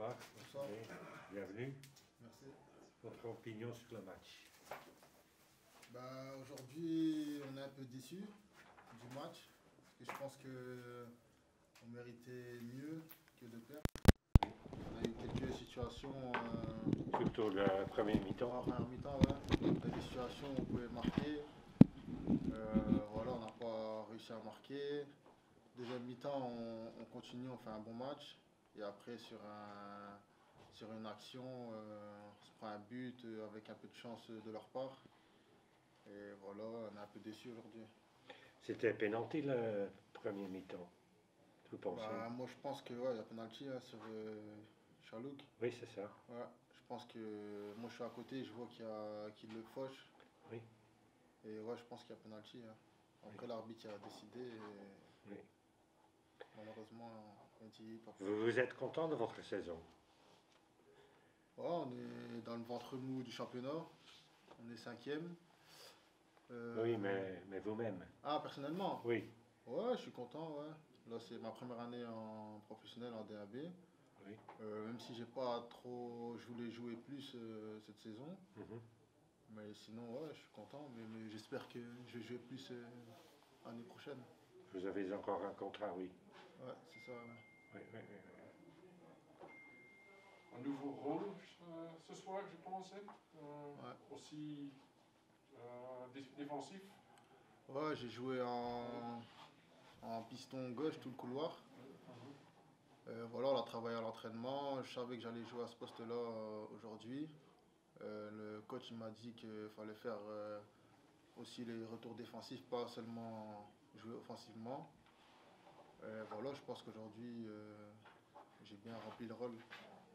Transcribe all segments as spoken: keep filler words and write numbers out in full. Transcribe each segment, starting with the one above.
Bonsoir. Bonsoir. Bienvenue. Merci. Votre opinion sur le match? Bah, aujourd'hui, on est un peu déçu du match. Parce que je pense qu'on méritait mieux que de perdre. On a eu quelques situations. Euh, Surtout le premier mi-temps. en première mi-temps, ouais. On a eu des situations où on pouvait marquer. Euh, voilà, on n'a pas réussi à marquer. Deuxième mi-temps, on, on continue, on fait un bon match. Et après, sur, un, sur une action, euh, on se prend un but euh, avec un peu de chance de leur part. Et voilà, on est un peu déçus aujourd'hui. C'était pénalty le premier mi-temps, vous pensez? Bah, moi, je pense que ouais, il y a penalty hein, sur euh, Chalouk. Oui, c'est ça. Ouais, je pense que moi, je suis à côté, je vois qu'il y a qu'il le fauche. Oui. Et ouais, je pense qu'il y a penalty. Hein. Après, Oui. l'arbitre a décidé. Et Oui. malheureusement, on dit pas plus. Vous, vous êtes content de votre saison? Ouais, on est dans le ventre mou du championnat. On est cinquième. Euh, Oui, mais, mais vous-même? Ah, personnellement? Oui. Ouais, je suis content, ouais. Là, c'est ma première année en professionnel en D A B. Oui. Euh, même si j'ai pas trop, je voulais jouer plus euh, cette saison. Mhm. Mais sinon, ouais, je suis content. Mais, mais j'espère que je vais jouer plus euh, l'année prochaine. Vous avez encore un contrat, oui. Ouais, c'est ça. Ouais. Oui, oui, oui, oui. Un nouveau rôle euh, ce soir, je pense. Hein. Euh, Ouais. Aussi euh, dé- défensif. Ouais, j'ai joué en, en piston gauche tout le couloir. Euh, voilà, on a travaillé à l'entraînement. Je savais que j'allais jouer à ce poste-là euh, aujourd'hui. Euh, le coach il m'a dit qu'il fallait faire euh, aussi les retours défensifs, pas seulement jouer offensivement. Euh, voilà, je pense qu'aujourd'hui euh, j'ai bien rempli le rôle.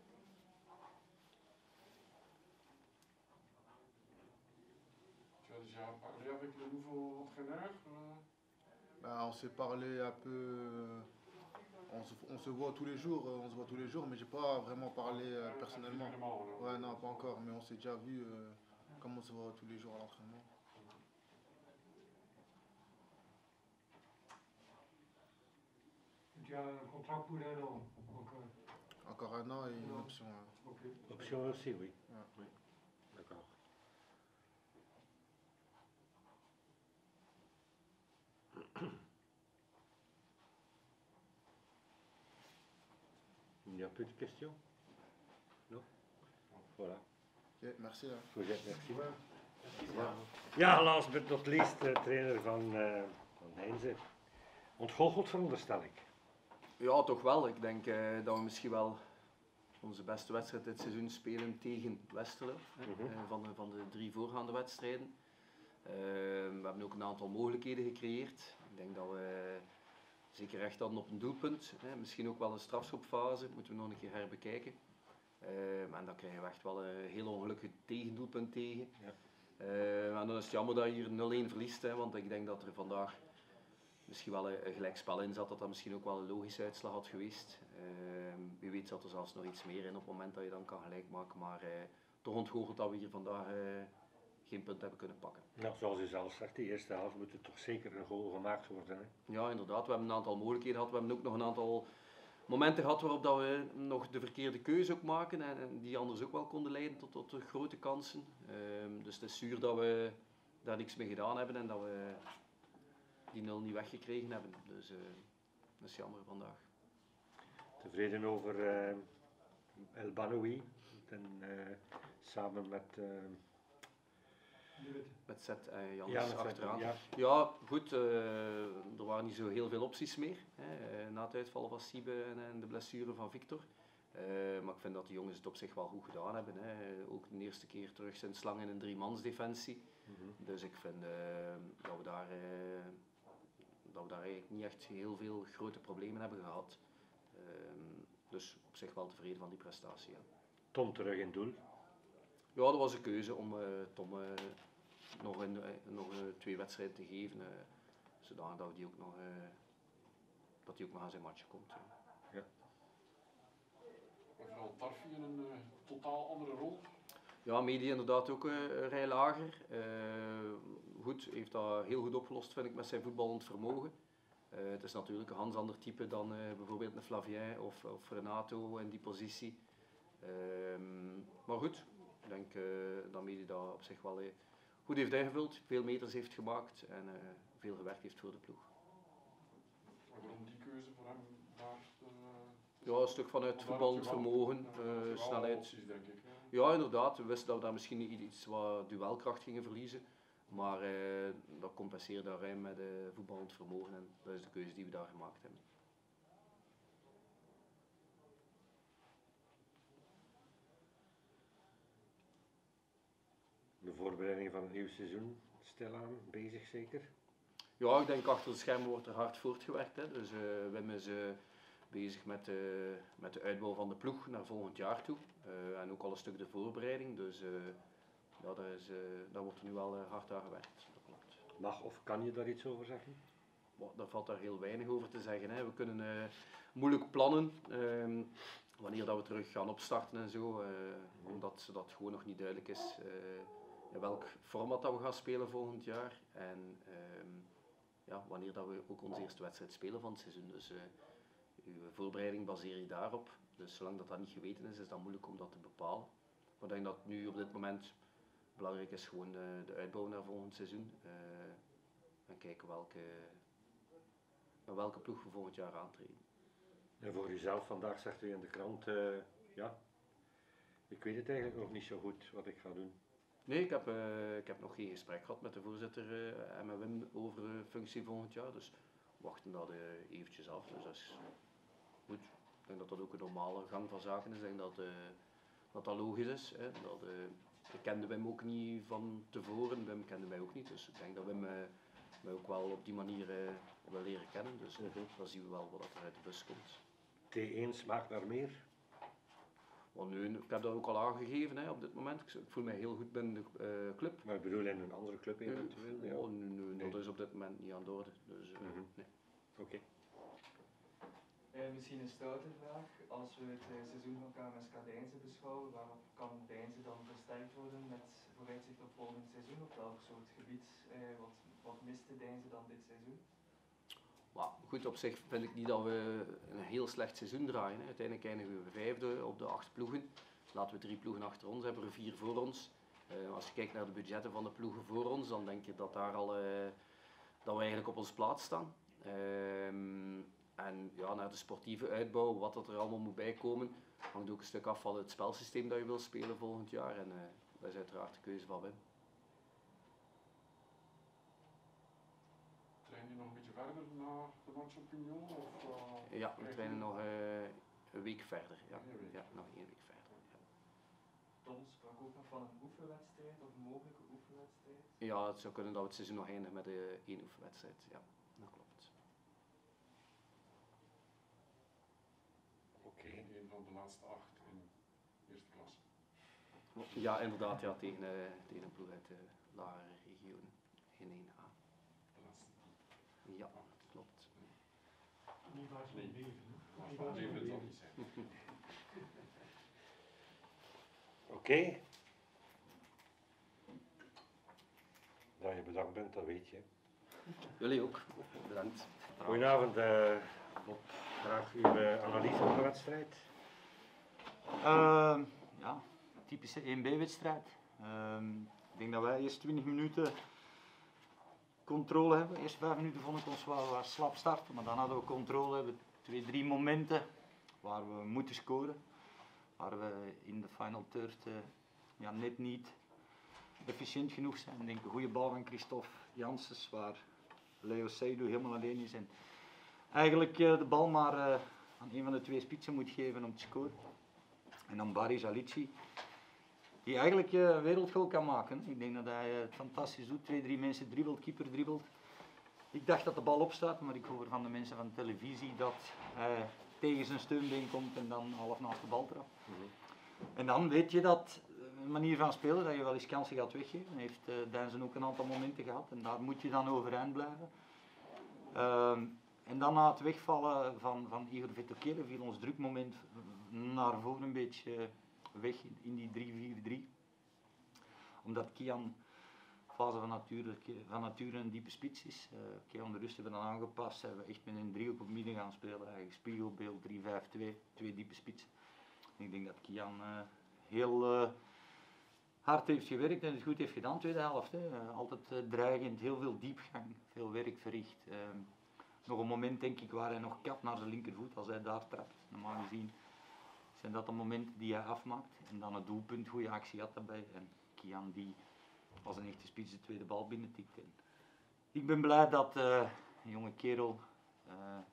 Tu as déjà parlé avec le nouveau entraîneur euh, Ben, on s'est parlé un peu, euh, on se, on se voit tous les jours, euh, on se voit tous les jours, mais j'ai pas vraiment parlé euh, personnellement. individuellement, là. Ouais, non, pas encore, mais on s'est déjà vu euh, comme on se voit tous les jours à l'entraînement. Tu as un contrat pour un an encore. Encore un an et une Non. option. hein. Ok. Option aussi, oui. Ouais. Oui. D'accord. Il n'y a plus de questions? Non? Voilà. Ok, merci. Hein. Goed, merci. Ouais. Ja. Ja, last but not least, de trainer van, uh, van Heinze. Ontgoocheld, veronderstel ik. Ja, toch wel. Ik denk uh, dat we misschien wel onze beste wedstrijd dit seizoen spelen tegen Westerlo. Mhm. uh, van, de, van de drie voorgaande wedstrijden. Uh, we hebben ook een aantal mogelijkheden gecreëerd. Ik denk dat we zeker recht hadden op een doelpunt. Hè. Misschien ook wel een strafschopfase, moeten we nog een keer herbekijken. Uh, en dan krijgen we echt wel een heel ongelukkig tegendoelpunt tegen. Ja. Uh, en dan is het jammer dat je hier nul-een verliest, hè, want ik denk dat er vandaag misschien wel een, een gelijkspel in zat, dat dat misschien ook wel een logische uitslag had geweest. Uh, wie weet zat er zelfs nog iets meer in op het moment dat je dan kan gelijk maken, maar uh, toch ontgoocheld dat we hier vandaag uh, geen punt hebben kunnen pakken. Nou, zoals u zelf zegt, de eerste helft moet er toch zeker een goal gemaakt worden. Hè? Ja, inderdaad, we hebben een aantal mogelijkheden gehad, we hebben ook nog een aantal momenten gehad waarop dat we nog de verkeerde keuze ook maken en, en die anders ook wel konden leiden tot, tot grote kansen. Uh, dus het is zuur dat we daar niks mee gedaan hebben en dat we die nul niet weggekregen hebben. Dus uh, dat is jammer vandaag. Tevreden over uh, El Banoui en uh, samen met uh, met Zet en Jans ja, achteraan. Ja. ja, goed, uh, er waren niet zo heel veel opties meer. Hè, uh, na het uitvallen van Siebe en, en de blessure van Victor. Uh, maar ik vind dat de jongens het op zich wel goed gedaan hebben. Hè. Ook de eerste keer terug zijn slang in een driemansdefensie. Mm-hmm. Dus ik vind uh, dat we daar... Uh, dat we daar eigenlijk niet echt heel veel grote problemen hebben gehad. Uh, dus op zich wel tevreden van die prestatie. Ja. Tom terug in doel? Ja, dat was een keuze om uh, Tom uh, nog, een, uh, nog uh, twee wedstrijden te geven, uh, zodanig dat, die ook nog, uh, dat hij ook nog aan zijn match komt. Ja. Ja. En vooral Tarfi in een uh, totaal andere rol. Ja, Medi inderdaad ook uh, een rij lager. Uh, goed, heeft dat heel goed opgelost vind ik met zijn voetballend vermogen. Uh, het is natuurlijk een ganz ander type dan uh, bijvoorbeeld een Flavien of, of Renato in die positie. Ehm, maar goed, ik denk uh, dat Medi dat op zich wel uh, goed heeft ingevuld, veel meters heeft gemaakt en uh, veel gewerkt heeft voor de ploeg. Waarom die keuze voor hem daar? Uh, ja, een stuk vanuit voetballend vermogen, uh, snelheid. Opties, denk ik, ja, inderdaad. We wisten dat we daar misschien iets wat duelkracht gingen verliezen. Maar uh, dat compenseerde daar ruim met uh, voetballend vermogen en dat is de keuze die we daar gemaakt hebben. De voorbereiding van het nieuwe seizoen stilaan bezig zeker? Ja, ik denk achter de schermen wordt er hard voortgewerkt. Hè. Dus uh, Wim is uh, bezig met, uh, met de uitbouw van de ploeg naar volgend jaar toe. Uh, en ook al een stuk de voorbereiding. Dus uh, ja, daar, is, uh, daar wordt er nu wel uh, hard aan gewerkt. Dat klopt. Mag of kan je daar iets over zeggen? Well, daar valt daar heel weinig over te zeggen. Hè. We kunnen uh, moeilijk plannen. Uh, wanneer dat we terug gaan opstarten en zo. Uh, mm. Omdat dat gewoon nog niet duidelijk is. Uh, in welk format dat we gaan spelen volgend jaar. En uh, ja, wanneer dat we ook onze eerste wedstrijd spelen van het seizoen. Dus uh, uw voorbereiding baseer je daarop. Dus zolang dat, dat niet geweten is, is dat moeilijk om dat te bepalen. Maar ik denk dat nu op dit moment belangrijk is gewoon uh, de uitbouw naar volgend seizoen. Uh, en kijken welke, naar welke ploeg we volgend jaar aantreden. En voor uzelf, vandaag zegt u in de krant, uh, ja, ik weet het eigenlijk nog niet zo goed wat ik ga doen. Nee, ik heb, uh, ik heb nog geen gesprek gehad met de voorzitter uh, en met Wim over uh, functie volgend jaar. Dus we wachten dat uh, eventjes af. Dus dat is goed. Ik denk dat dat ook een normale gang van zaken is. Ik denk dat uh, dat, dat logisch is. Hè. Dat, uh, ik kende Wim ook niet van tevoren. Wim kende mij ook niet. Dus ik denk dat Wim uh, mij ook wel op die manier uh, wil leren kennen. Dus uh, dan zien we wel wat er uit de bus komt. T één smaakt naar meer? Want nu, ik heb dat ook al aangegeven hè, op dit moment. Ik voel mij heel goed binnen de uh, club. Maar ik bedoel in een andere club eventueel? Ja. Oh, nu, nu, nee. Dat is op dit moment niet aan de orde. Dus, uh, mm-hmm. nee. Oké. Okay. Uh, misschien een stoute vraag. Als we het uh, seizoen van K M S K Deinze beschouwen, waarop kan Deinze dan versterkt worden met vooruitzicht op volgend seizoen? Op welk soort gebied? Uh, wat, wat miste Deinze dan dit seizoen? Maar goed, op zich vind ik niet dat we een heel slecht seizoen draaien. Hè. Uiteindelijk eindigen we vijfde op de acht ploegen. Laten we drie ploegen achter ons hebben, er vier voor ons. Uh, als je kijkt naar de budgetten van de ploegen voor ons, dan denk je dat, daar al, uh, dat we eigenlijk op onze plaats staan. Uh, en ja, naar de sportieve uitbouw, wat dat er allemaal moet bijkomen, hangt ook een stuk af van het spelsysteem dat je wil spelen volgend jaar. En uh, dat is uiteraard de keuze van Wim. Train je nog een beetje verder naar de Manche Pignon? Of, uh, ja, we trainen nog uh, een week verder. Ja, ja nog één week verder. Ja. Tom sprak ook nog van een oefenwedstrijd of een mogelijke oefenwedstrijd? Ja, het zou kunnen dat we het seizoen nog eindigen met uh, één oefenwedstrijd. Ja, dat klopt. Oké. Okay. Een van de laatste acht in eerste klasse. Ja, inderdaad, ja, tegen, uh, tegen een ploeg uit de lagere regionen in één A. Ja, klopt. Niet waar ze leven. Niet waar ze leven zal niet zijn. Oké. Okay. Dat je bedankt bent, dat weet je. Jullie ook. Bedankt. Goedenavond. Uh, graag uw uh, analyse van de wedstrijd. Uh, ja, typische één B-wedstrijd. Uh, ik denk dat wij eerst twintig minuten controle hebben. De eerste vijf minuten vond ik ons wel wat slap starten, maar dan hadden we controle. We hebben twee, drie momenten waar we moeten scoren. Waar we in de final third uh, ja, net niet efficiënt genoeg zijn. Ik denk een goede bal van Christophe Janssens, waar Leo Seydoux helemaal alleen is. En eigenlijk uh, de bal maar uh, aan een van de twee spitsen moet geven om te scoren. En dan Barry Zalici, die eigenlijk uh, een wereldgoal kan maken. Ik denk dat hij uh, het fantastisch doet. Twee, drie mensen dribbelt, keeper dribbelt. Ik dacht dat de bal opstaat, maar ik hoor van de mensen van de televisie dat hij tegen zijn steunbeen komt en dan half naast de bal trapt. Mm-hmm. En dan weet je dat een manier van spelen, dat je wel eens kansen gaat weggeven. Hij heeft uh, Deinzen ook een aantal momenten gehad en daar moet je dan overeind blijven. Uh, en dan na het wegvallen van, van Igor Vetokele viel ons drukmoment naar voren een beetje weg in die drie vier drie. Omdat Kian fase van nature, van nature een diepe spits is. Uh, Kian de Rust hebben we dan aangepast, hebben we echt met een driehoek op midden gaan spelen. Eigenlijk spiegelbeeld drie vijf twee, twee diepe spitsen. Ik denk dat Kian uh, heel uh, hard heeft gewerkt en het goed heeft gedaan, tweede helft. Hè. Uh, altijd uh, dreigend, heel veel diepgang, veel werk verricht. Uh, nog een moment denk ik waar hij nog kapt naar zijn linkervoet als hij daar trapt. Normaal gezien zijn dat de momenten die hij afmaakt. En dan het doelpunt, goede actie had daarbij. En Kian die als een echte spits de tweede bal binnentikt. En ik ben blij dat uh, een jonge kerel uh,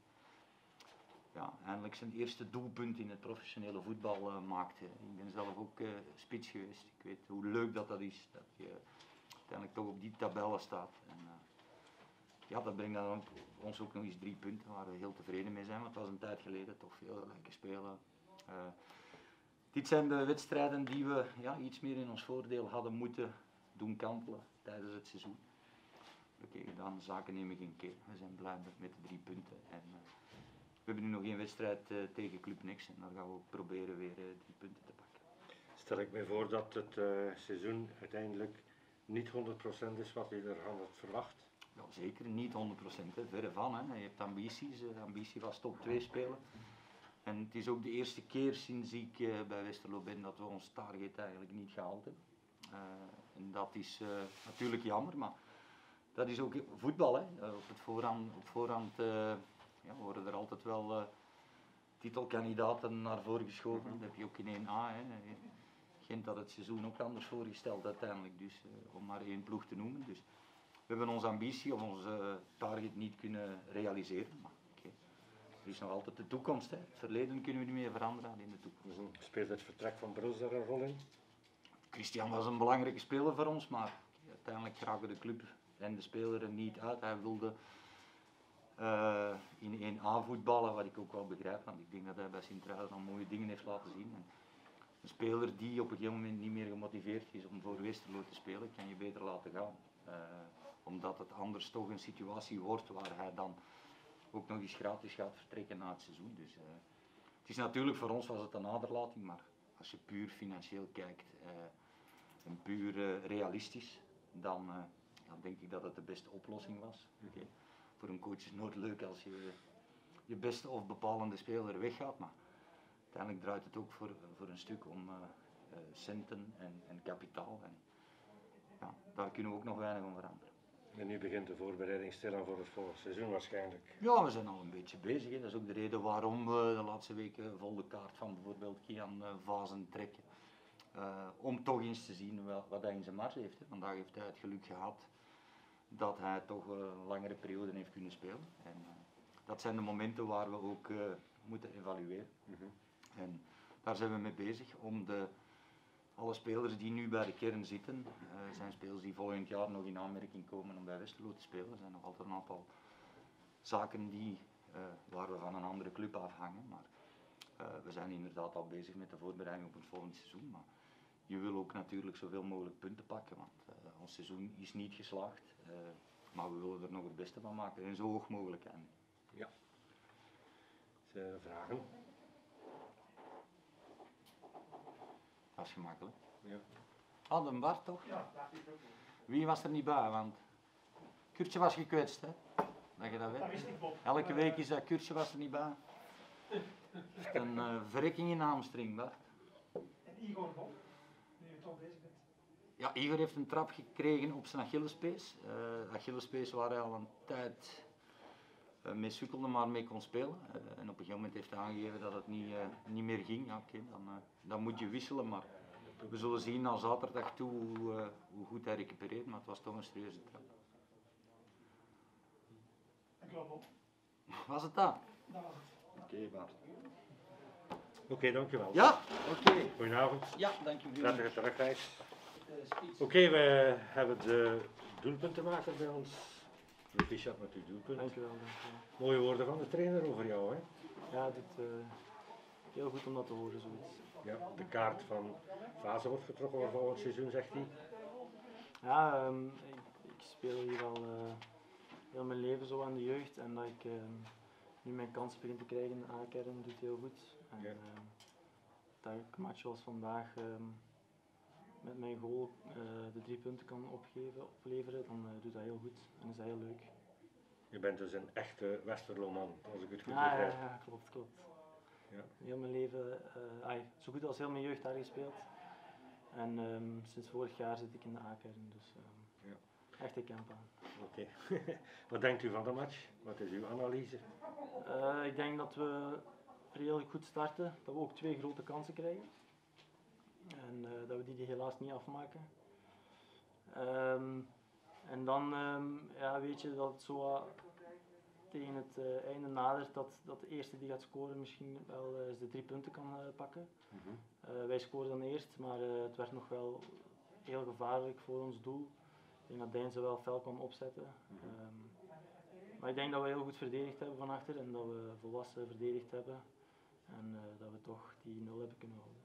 ja, eindelijk zijn eerste doelpunt in het professionele voetbal uh, maakte. Ik ben zelf ook uh, spits geweest. Ik weet hoe leuk dat, dat is, dat je uiteindelijk toch op die tabellen staat. En, uh, ja, dat brengt dan ook, ons ook nog eens drie punten waar we heel tevreden mee zijn, want het was een tijd geleden toch veel lekker spelen. Uh, dit zijn de wedstrijden die we ja, iets meer in ons voordeel hadden moeten doen kantelen tijdens het seizoen. Oké, gedaan, zaken nemen geen keer. We zijn blij met de drie punten. En, uh, we hebben nu nog één wedstrijd uh, tegen Club Next en dan gaan we ook proberen weer uh, drie punten te pakken. Stel ik mij voor dat het uh, seizoen uiteindelijk niet honderd procent is wat je ervan had verwacht? Ja, zeker niet honderd procent, verre van. Hè. Je hebt ambities, de ambitie was top twee spelen. En het is ook de eerste keer sinds ik uh, bij Westerlo ben dat we ons target eigenlijk niet gehaald hebben. Uh, en dat is uh, natuurlijk jammer, maar dat is ook voetbal. Hè. Uh, op het voorhand, op voorhand uh, ja, worden er altijd wel uh, titelkandidaten naar voren geschoven. Dat heb je ook in één A. Hè. Gent had het seizoen ook anders voorgesteld uiteindelijk, dus, uh, om maar één ploeg te noemen. Dus we hebben onze ambitie of onze uh, target niet kunnen realiseren. Maar okay. Er is nog altijd de toekomst. Hè. Het verleden kunnen we niet meer veranderen in de toekomst. Mm-hmm. Speelt het vertrek van Bruls daar een rol in? Christian was een belangrijke speler voor ons, maar uiteindelijk raakte de club en de speler er niet uit. Hij wilde uh, in één A voetballen, wat ik ook wel begrijp, want ik denk dat hij bij Sint-Truiden al mooie dingen heeft laten zien. En een speler die op een gegeven moment niet meer gemotiveerd is om voor Westerlo te spelen, kan je beter laten gaan. Uh, omdat het anders toch een situatie wordt waar hij dan ook nog eens gratis gaat vertrekken na het seizoen. Dus, uh, het is natuurlijk voor ons was het een aderlating, maar als je puur financieel kijkt uh, en puur uh, realistisch, dan, uh, dan denk ik dat het de beste oplossing was. Okay. Voor een coach is het nooit leuk als je je beste of bepalende speler weggaat, maar uiteindelijk draait het ook voor, voor een stuk om uh, uh, centen en, en kapitaal. En, ja, daar kunnen we ook nog weinig om veranderen. En nu begint de voorbereiding stilaan voor het volgende seizoen waarschijnlijk. Ja, we zijn al een beetje bezig. Hè. Dat is ook de reden waarom we de laatste weken vol de kaart van bijvoorbeeld Kian uh, Vazen trekken. Uh, om toch eens te zien wel, wat hij in zijn mars heeft. Hè. Vandaag heeft hij het geluk gehad dat hij toch uh, een langere periode heeft kunnen spelen. En, uh, dat zijn de momenten waar we ook uh, moeten evalueren. Mm-hmm. En daar zijn we mee bezig om de, alle spelers die nu bij de kern zitten, uh, zijn spelers die volgend jaar nog in aanmerking komen om bij Westerlo te spelen. Er zijn nog altijd een aantal zaken die, uh, waar we van een andere club afhangen. Maar uh, we zijn inderdaad al bezig met de voorbereiding op het volgende seizoen. Maar je wil ook natuurlijk zoveel mogelijk punten pakken, want uh, ons seizoen is niet geslaagd. Uh, maar we willen er nog het beste van maken en zo hoog mogelijk eindigen. Ja. Zijn er vragen? Dat is gemakkelijk. Ja. Ah, de Bart toch? Ja, dat is ook. Wie was er niet bij? Want Kurtje was gekwetst, hè? Dat je dat weet. Dat wist ik, Bob. Elke week is dat Kurtje was er niet bij. Een uh, verrekking in de hamstring, Bart. En Igor, Bob, nu je toch bezig bent. Ja, Igor heeft een trap gekregen op zijn Achillespees. Uh, Achillespees waar hij al een tijd uh, mee sukkelde, maar mee kon spelen. Uh, en op een gegeven moment heeft hij aangegeven dat het niet, uh, niet meer ging. Ja, okay, dan, uh, dan moet je wisselen, maar we zullen zien na zaterdag toe hoe, uh, hoe goed hij recupereert, maar het was toch een serieuze trap. Ik geloof Bob. Was het dat? Dat was het. Oké, okay, Bart. Oké, okay, dankjewel. Ja, oké. Okay. Goedenavond. Ja, dankjewel. Prettige terugreis. Oké, okay, we hebben de doelpuntenmaker bij ons. Proficiat met uw doelpunt. Dankjewel, dankjewel. Mooie woorden van de trainer over jou, hè? Ja, het is uh, heel goed om dat te horen, zoiets. Ja, de kaart van Vazen wordt getrokken voor volgend seizoen, zegt hij. Ja, um, ik, ik speel hier al uh, heel mijn leven zo aan de jeugd en dat ik uh, nu mijn kans begin te krijgen in A-kern doet heel goed. En ja. uh, dat ik een match zoals vandaag um, met mijn goal uh, de drie punten kan opgeven, opleveren, dan uh, doet dat heel goed en is dat heel leuk. Je bent dus een echte Westerlo-man, als ik het goed Ja, ja, begrijp. ja, klopt, klopt. Ja. Heel mijn leven, uh, ay, zo goed als heel mijn jeugd daar gespeeld. En um, sinds vorig jaar zit ik in de A-kern, dus um, Ja. echt een camp aan. Oké. Okay. Wat denkt u van de match? Wat is uw analyse? Uh, ik denk dat we redelijk goed starten, dat we ook twee grote kansen krijgen. En uh, dat we die helaas niet afmaken. Um, en dan um, ja, weet je dat het zo uh, tegen het uh, einde nadert dat, dat de eerste die gaat scoren misschien wel uh, eens de drie punten kan uh, pakken. Mm-hmm. uh, wij scoren dan eerst, maar uh, het werd nog wel heel gevaarlijk voor ons doel. Ik denk dat Deinze wel fel kon opzetten. Mm-hmm. um, maar ik denk dat we heel goed verdedigd hebben van achter en dat we volwassen verdedigd hebben. En uh, dat we toch die nul hebben kunnen houden.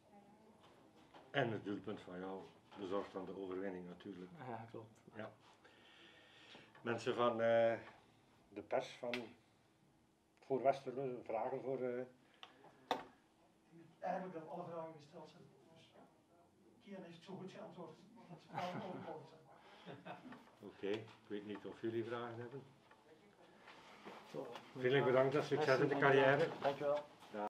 En het doelpunt van jou bezorgt dan de overwinning natuurlijk. Ja, klopt. Ja. Mensen van uh, de pers van voor Westerlo, vragen voor... Uh... Eigenlijk dat alle vragen gesteld zijn. Dus Kian heeft zo goed geantwoord dat ze vragen overbodig zijn. Oké, okay. Ik weet niet of jullie vragen hebben. Zo, Vriendelijk bedankt en succes in de carrière. Dankjewel.